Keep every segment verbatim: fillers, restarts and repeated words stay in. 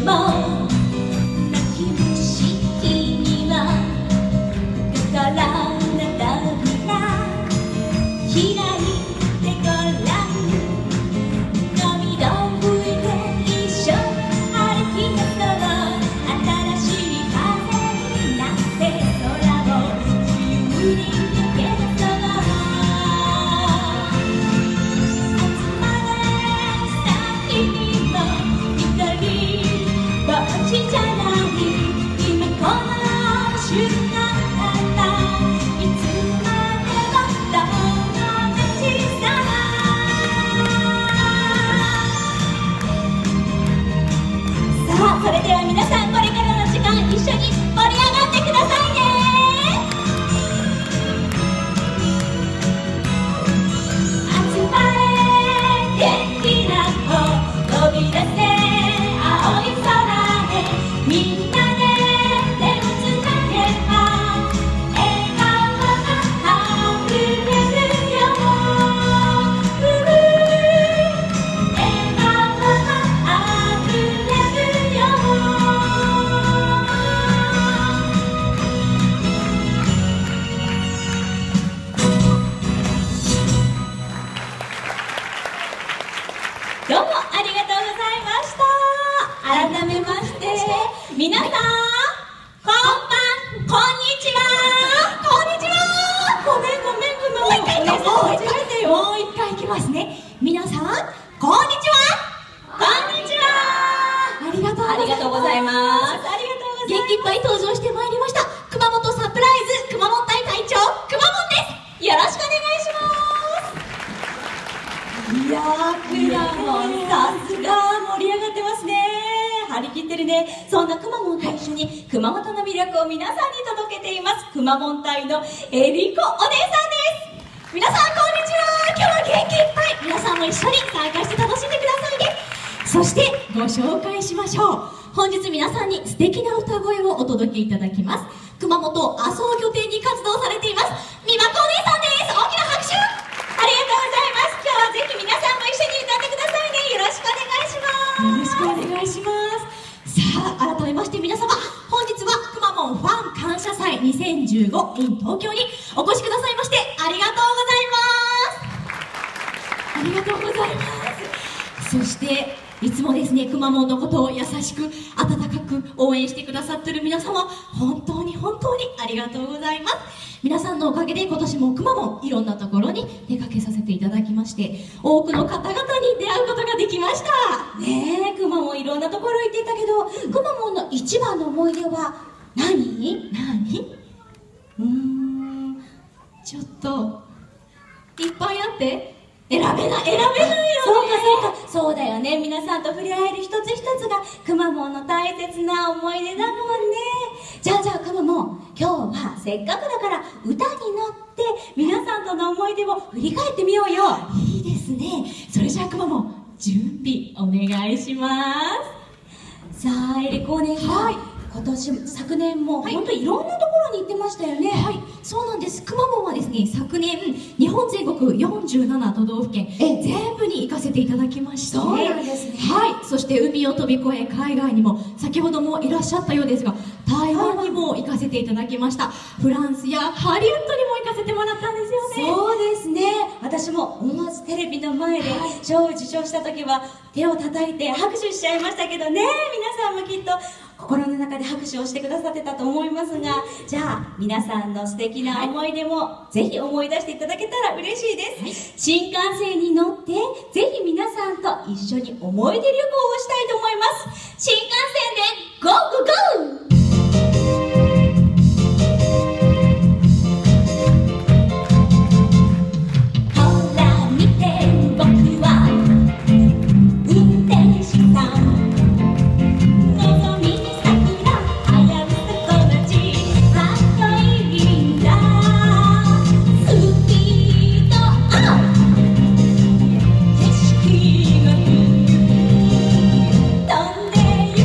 それでは皆さん、これからの時間一緒に盛り上がってくださいね。集まれ元気な子、飛び出せ青い空へ、みんなで手をつなげば笑顔があふれるよ。笑顔があふれるよ。どうもありがとうございました。改めまして皆さん、こんばんこんにちは。こんにちは。ごめんごめんごめん。もう一回行こう。もう一回よ。もう一回行きますね。皆さん、こんにちは。こんにちは。ありがとうありがとうございます。ありがとうございます。元気いっぱい登場してまいりました。熊本サプライズ熊本隊隊長くまモンです。よろしくお願いします。いやー、くまモンさすが盛り上がってますね。張り切ってるね。そんなくまモンと一緒に熊本の魅力を皆さんに届けていますくまモン隊のえりこお姉さんです。皆さんこんにちは。今日は元気いっぱい皆さんも一緒に参加して楽しんでくださいね。そしてご紹介しましょう。本日皆さんに素敵な歌声をお届けいただきます。熊本阿蘇を拠点に活動されています美和子お姉さんです。大きな拍手ありがとうございます。今日はぜひ皆さんも一緒に歌ってくださいね。よろしくお願いします。よろしくお願いします。さあ、改めまして皆様、本日はくまモンファン感謝祭にせんじゅうご in 東京にお越しくださいましてありがとうございます。ありがとうございます。そしていつもですね、くまモンのことを優しく温かく応援してくださってる皆様、本当に本当にありがとうございます。皆さんのおかげで今年もくまモンいろんなところに出かけさせていただきまして、多くの方々に出会うことができましたね。えくまモンいろんなところ行っていたけど、くまモンの一番の思い出は何何うーんちょっといっぱいあって選べない選べないよね。そうかそうか、そうだよね。皆さんと触れ合える一つ一つがくまモンの大切な思い出だもんね。じゃあじゃあくまモン、今日はせっかくだから歌に乗って皆さんとの思い出を振り返ってみようよ。いいですね。それじゃあくまモン、準備お願いします。さあえりこお姉さん、はい、今年昨年も本当にいろんなところに行ってましたよね。はい、そうなんです。くまモンはですね、昨年日本全国よんじゅうなな都道府県全部に行かせていただきました。そうなんですね。はい、そして海を飛び越え海外にも先ほどもいらっしゃったようですが、台湾にも行かせていただきました。フランスやハリウッドにも行かせてもらったんですよね。そうですね。私も思わずテレビの前で賞を受賞した時は手を叩いて拍手しちゃいましたけどね。皆さんもきっと心の中で拍手をしてくださってたと思いますが、じゃあ皆さんの素敵な思い出もぜひ思い出していただけたら嬉しいです、はい、新幹線に乗ってぜひ皆さんと一緒に思い出旅行をしたいと思います。新幹線でゴーゴーゴー。飛んで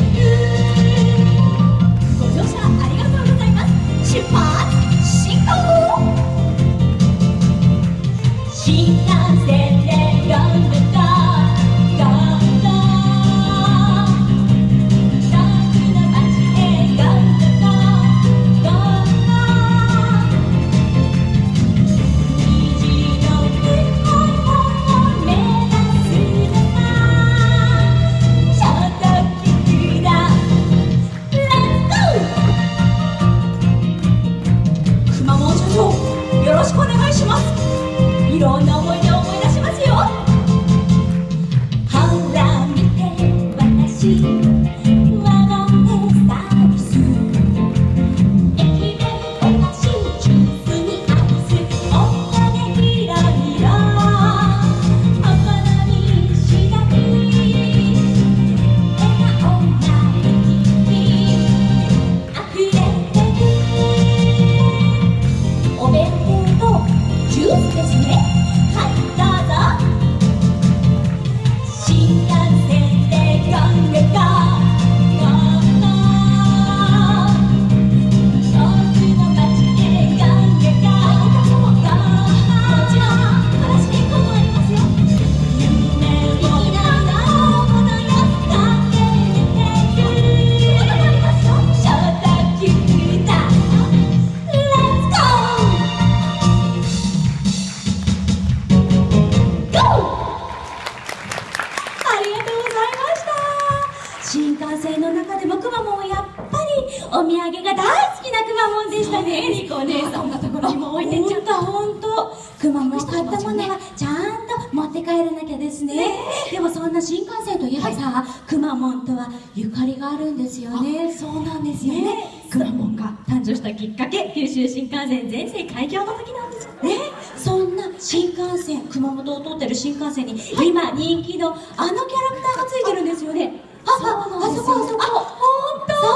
の中でもくまモンはやっぱりお土産が大好きなくまモンでしたね。リコお姉さん、 そんなところにも置いてっちゃった。 ほんとほんと、くまモン買ったものはちゃんと持って帰らなきゃですね。でもそんな新幹線といえばさ、くまモンとはゆかりがあるんですよね。 そうなんですよね。くまモンが誕生したきっかけ、九州新幹線全線開業の時なんですよね。 そんな新幹線、熊本を通ってる新幹線に今人気のあのキャラクターがついてるんですよね。あ、あ、あそこあそこ、ほんと、そうそう、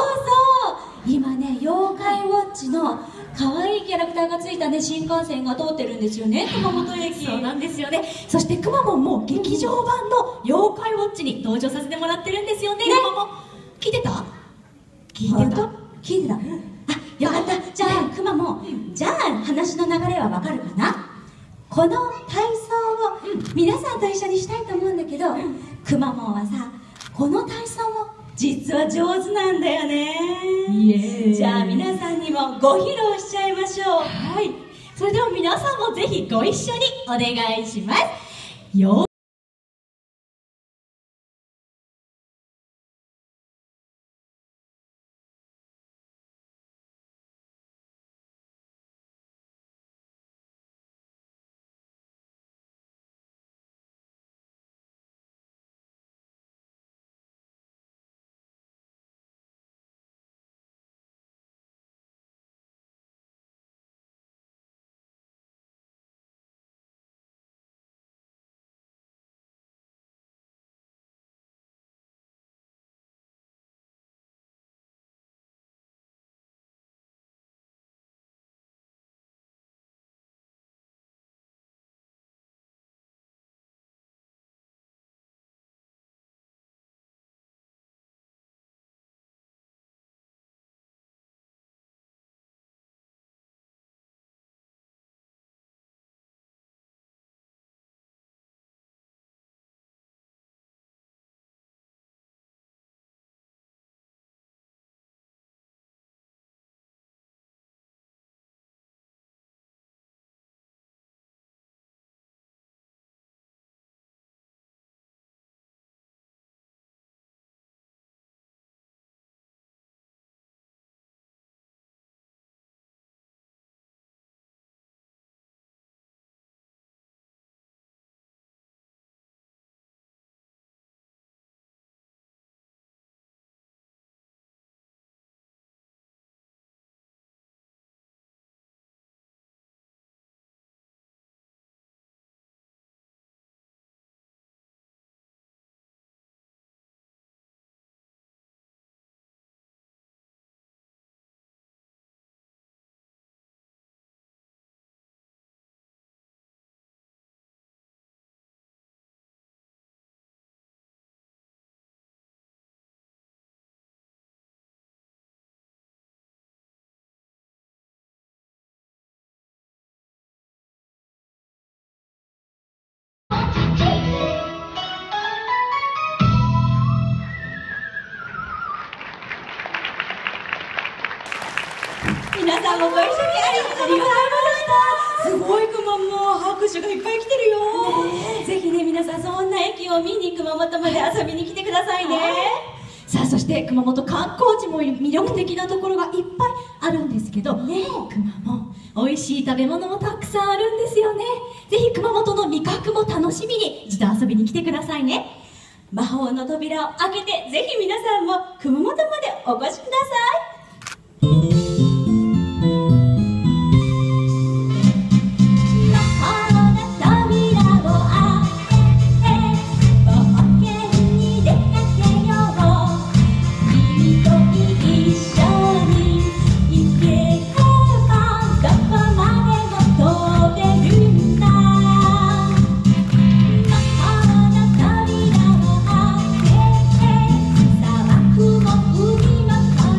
今ね、妖怪ウォッチの可愛いキャラクターがついたね新幹線が通ってるんですよね、熊本駅。 そうなんですよね。そしてくまモンも劇場版の妖怪ウォッチに登場させてもらってるんですよね。くまモン聞いてた？聞いてた？ 聞いてた。あ、よかった。じゃあくまモン、じゃあ話の流れはわかるかな。この体操を皆さんと一緒にしたいと思うんだけど、くまモンはさ、この体操も実は上手なんだよね。 イエーイ。 じゃあ皆さんにもご披露しちゃいましょう。 はい、それでは皆さんもぜひご一緒にお願いしますよ。 皆さんもご一緒にありがとうございました。すごいくまモン、拍手がいっぱい来てるよ。ぜひね、皆さんそんな駅を見に熊本まで遊びに来てくださいね。 さあ、そして熊本観光地も魅力的なところがいっぱいあるんですけどね、くまモン美味しい食べ物もたくさんあるんですよね。ぜひ熊本の味覚も楽しみに一度遊びに来てくださいね。 魔法の扉を開けて、ぜひ皆さんも熊本までお越しください。海も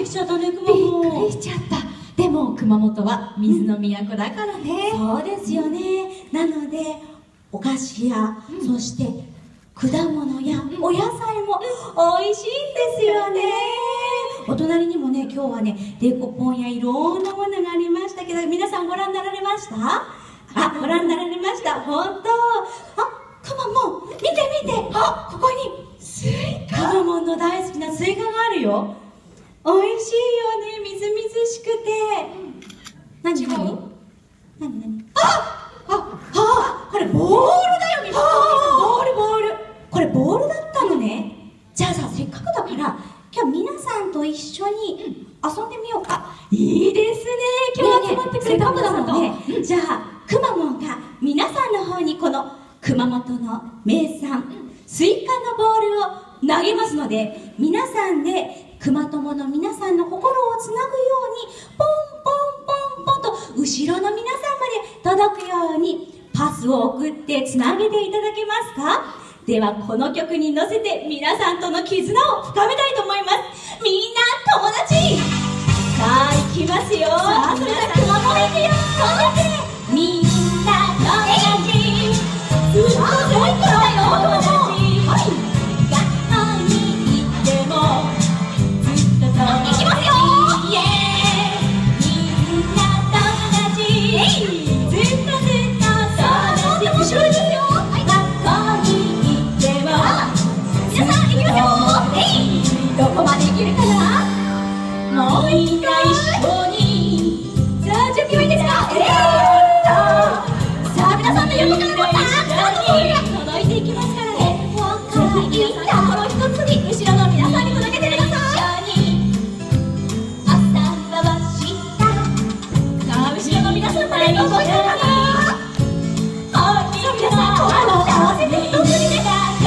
しちゃったね、くまびっモン。 くりしちゃった。でも熊本は水の都だからね。 そうですよね。なのでお菓子や、 うん、 そして果物やお野菜も美味しいんですよね。お隣にもね、今日はね、デコポンやいろんなものがありましたけど、皆さんご覧になられました？あ、ご覧になられました。本当。あ、くまモン、見て見て。あ、ここにスイカ。くまモンの大好きなスイカがあるよ。美味しいよね、みずみずしくて。何何？何何？あ、あ、あ、これボールだよ、みんな。ボールボール。これボールだったのね。じゃあさ、せっかくだから今日皆さんと一緒に遊んでみようか。 いいですね。今日集まってくれたせっかくだもんね。 うん、 じゃあくまモンが皆さんの方にこの熊本の名産、うん、スイカのボールを投げますので、皆さんで熊友の皆さんの心をつなぐようにポンポンポンポンと後ろの皆さんまで届くようにパスを送ってつなげていただけますか？ではこの曲に乗せて皆さんとの絆を深めたいと思います。みんな友達。さあ行きますよ。さあそれでは熊本行くよ。みんな友達。ずっとずっとだよ。友達。はい。学校に行ってもずっと友達。行きますよ。イエーイ。みんな友達。ずっとずっと友達。後ろですよ。どこまでいけるかな？もう一回一緒に。さあ準備はいいですか？えー、さあ皆さんの横からもたくさんの声が届いていきますからね。ぜひいいところ一つに後ろの皆さんに届けてください。一緒に朝回した。さあ後ろの皆さんまで届いてるかな？はい、皆さん声を合わせて一つにね。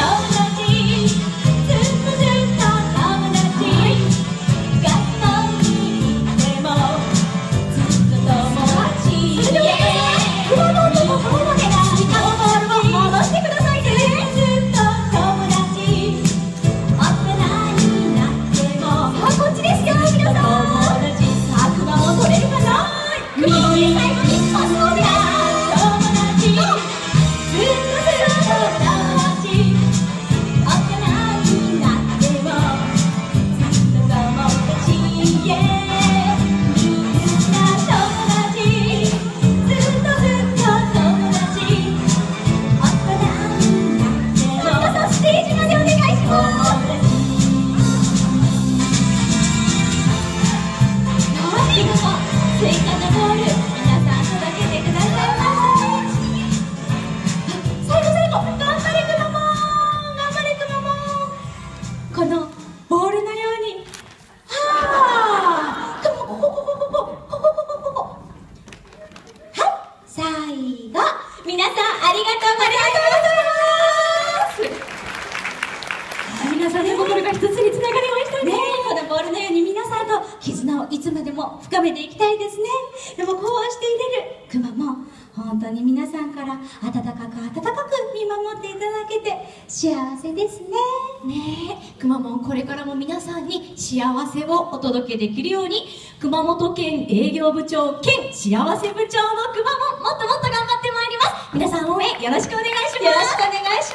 いつまでも深めていきたいですね。でもこうしていれるくまモン、本当に皆さんから温かく温かく見守っていただけて幸せですね。 ねえ、くまモンこれからも皆さんに幸せをお届けできるように、熊本県営業部長兼幸せ部長のくまモン、もっともっと頑張ってまいります。皆さん応援よろしくお願いします。 よろしくお願いし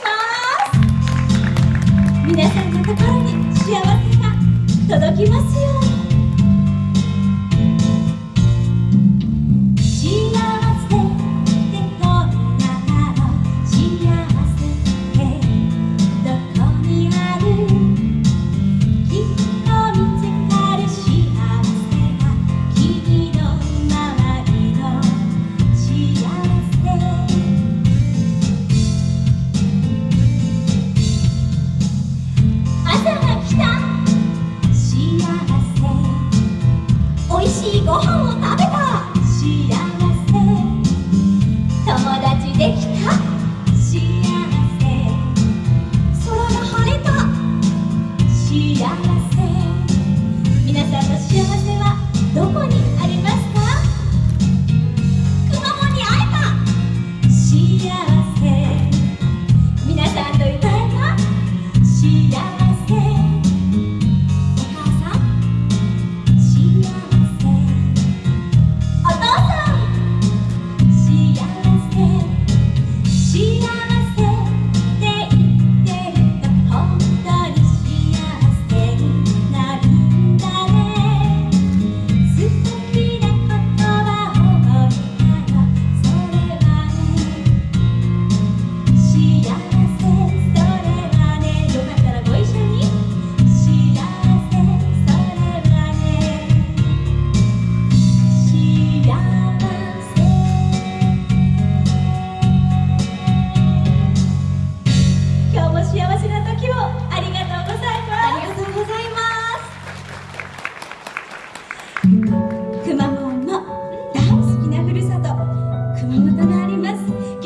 ます。皆さんのところに幸せが届きますように。幸せ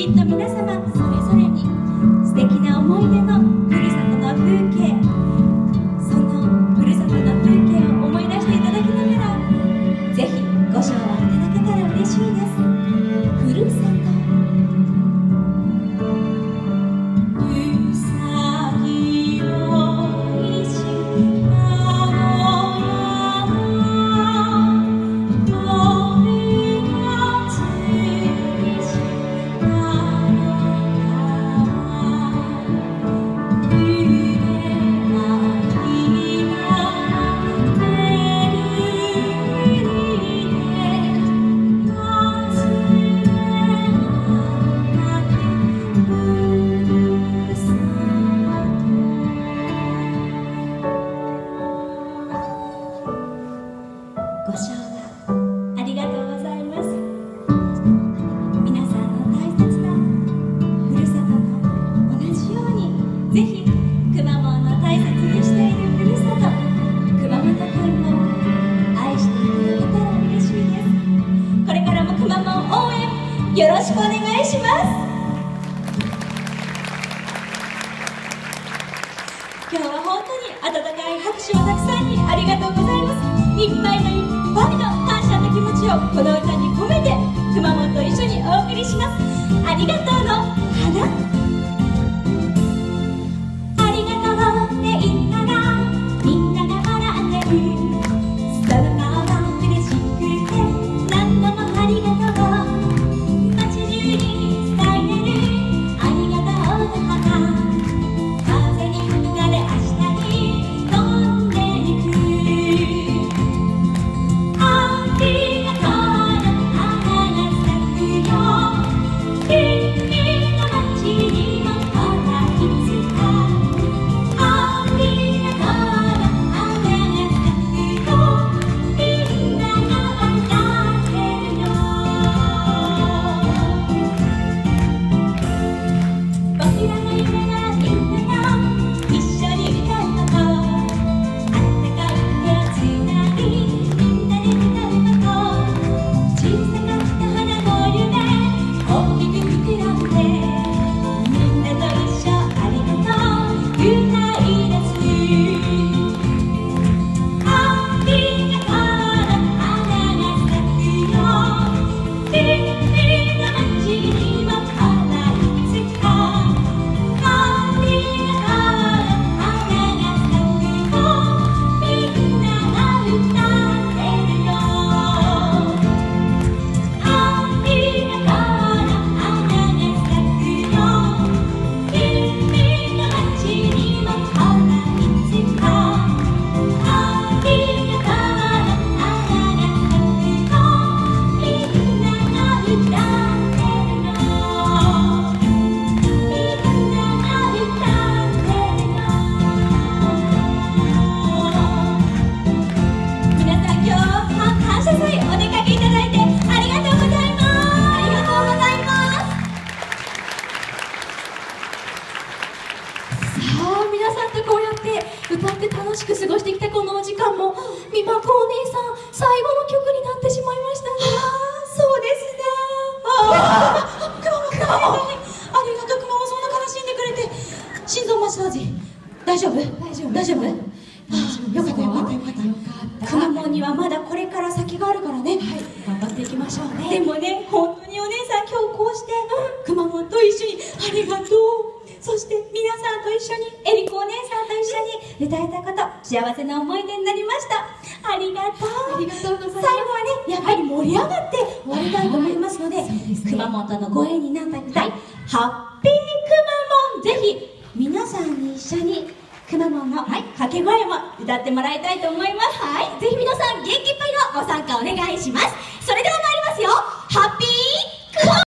きっと皆様それぞれに素敵な思い出のふるさとの風景、そのふるさとの風景を思い出していただきながら、ぜひご唱和いただけたら嬉しいです。ふるさとご唱和ありがとうございます。皆さんの大切なふるさとと同じように、ぜひくまモンの大切にしているふるさと熊本県を愛していただけたら嬉しいです。これからもくまモン応援よろしくお願いします。今日は本当に温かい拍手をたくさんにありがとうございます。いっぱいのいっぱいの感謝の気持ちをこの歌に込めてくまモンと一緒にお送りします。ありがとうの花、ありがとうって言ったらみんなが笑ってる、その顔が嬉しくて何度もありがとう、街中に伝えるありがとうの花、風に吹かれ明日に飛んでいく、ありがとうの花が咲くよ、君の街にもまたいつか、ありがとうの花が咲くよ、みんなが歌ってるよ、僕らの夢ならみんなが一緒に歌うこと、あったかい手をつなぎみんなで歌うこと、小さかった花の夢大きく膨らんで、みんなと一緒ありがとう歌い出す、ありがとうの花が咲くよ、君の街にもまたいつか、ありがとうの花が咲くよ、みんなが歌ってるよ、ありがとうの花が咲くよ、君の街にもまたいつか、ありがとうの花が咲くよ、みんなが歌ってるよ、ありがとうの花が咲くよ、君の街にもまたいつか、ありがとうの花が咲くよ、みんなが歌ってるよ、ありがとうの花が咲くよ、皆さん今日は感謝祭お出かけいただいてありがとうございます。ありがとうございます。 さあ皆さんとこうやって歌って楽しく過ごしてきたこのお時間も美摩子お姉さん最後の曲になってしまいましたね。 そうですね。ああ、くまモンくまモンありがとう、くまモンそんな悲しんでくれて。心臓マッサージ大丈夫？ 大丈夫大丈夫？ 大丈夫ああ、よかったよかったよかったよかったくまモンにはまだこれから先があるからね。 はい、頑張っていきましょうね。 でもね、本当にお姉さん今日こうしてくまモンと一緒にありがとう、そして皆さんと一緒にえりこお姉さんと一緒に歌えたこと幸せな思い出になりました。ありがとう。 ありがとうございます。 最後はね、やっぱり盛り上がって終わりたいと思いますので、 はいそうですねくまモンとのご縁になった歌、ハッピーくまモン、ぜひ皆さんに一緒にくまモンの掛け声も歌ってもらいたいと思います。 はい、ぜひ皆さん元気いっぱいのご参加お願いします。それでは参りますよ。ハッピークマ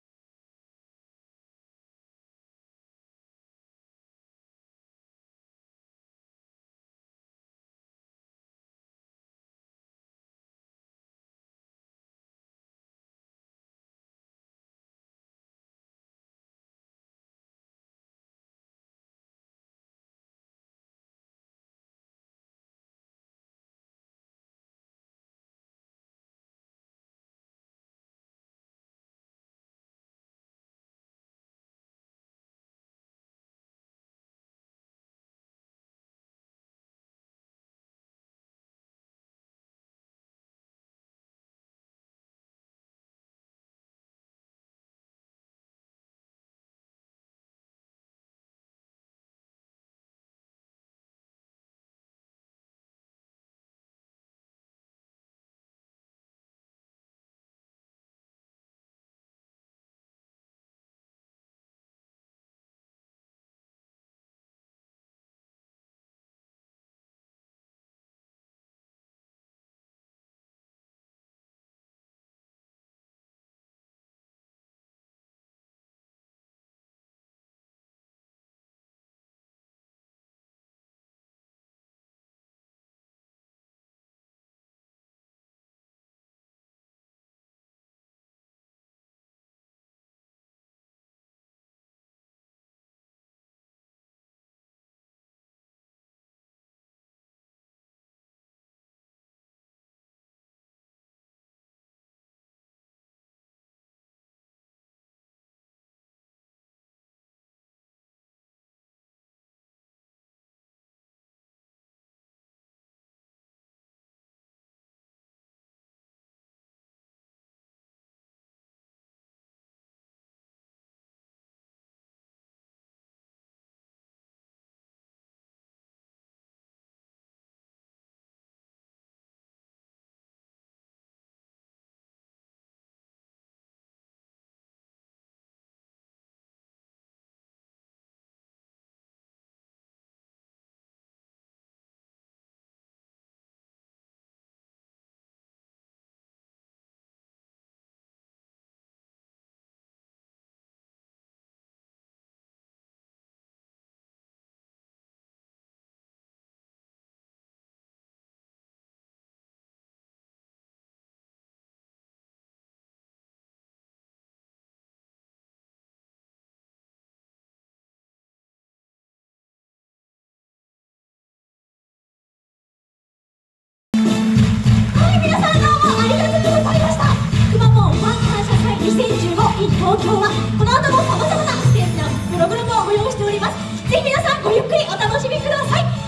東京はこの後もさまざまなステージなプログラムをご用意しております。ぜひ皆さんごゆっくりお楽しみください。